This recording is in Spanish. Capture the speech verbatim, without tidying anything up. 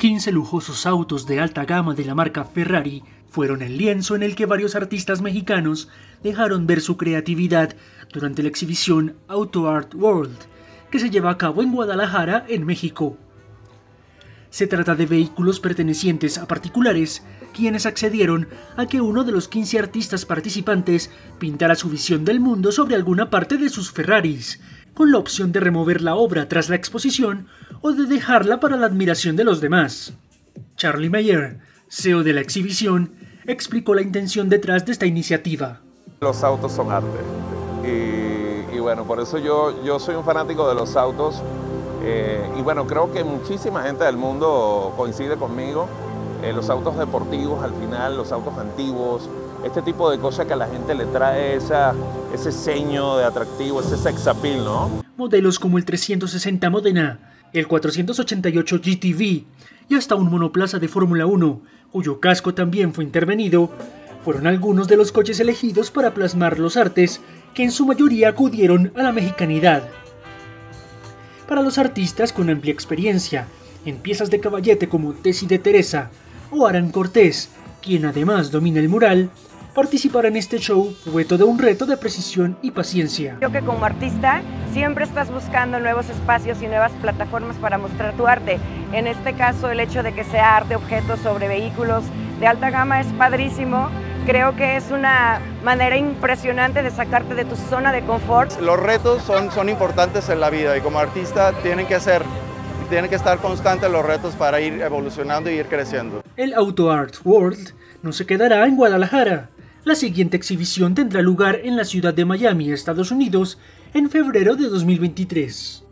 quince lujosos autos de alta gama de la marca Ferrari fueron el lienzo en el que varios artistas mexicanos dejaron ver su creatividad durante la exhibición Auto Art World, que se lleva a cabo en Guadalajara, en México. Se trata de vehículos pertenecientes a particulares, quienes accedieron a que uno de los quince artistas participantes pintara su visión del mundo sobre alguna parte de sus Ferraris, con la opción de remover la obra tras la exposición o de dejarla para la admiración de los demás. Charlie Meyer, C E O de la exhibición, explicó la intención detrás de esta iniciativa. Los autos son arte y, y bueno, por eso yo, yo soy un fanático de los autos eh, y bueno, creo que muchísima gente del mundo coincide conmigo. Eh, los autos deportivos al final, los autos antiguos, este tipo de cosas que a la gente le trae esa, ese seño de atractivo, ese sex appeal, ¿no? Modelos como el trescientos sesenta Modena, el cuatrocientos ochenta y ocho G T V y hasta un monoplaza de Fórmula uno, cuyo casco también fue intervenido, fueron algunos de los coches elegidos para plasmar los artes que en su mayoría acudieron a la mexicanidad. Para los artistas con amplia experiencia en piezas de caballete como Tessy de Teresa o Aran Cortés, quien además domina el mural, participar en este show fue todo un reto de precisión y paciencia. Creo que como artista siempre estás buscando nuevos espacios y nuevas plataformas para mostrar tu arte. En este caso, el hecho de que sea arte objetos sobre vehículos de alta gama es padrísimo. Creo que es una manera impresionante de sacarte de tu zona de confort. Los retos son, son importantes en la vida y como artista tienen que ser Tienen que estar constantes los retos para ir evolucionando y ir creciendo. El Auto Art World no se quedará en Guadalajara. La siguiente exhibición tendrá lugar en la ciudad de Miami, Estados Unidos, en febrero de dos mil veintitrés.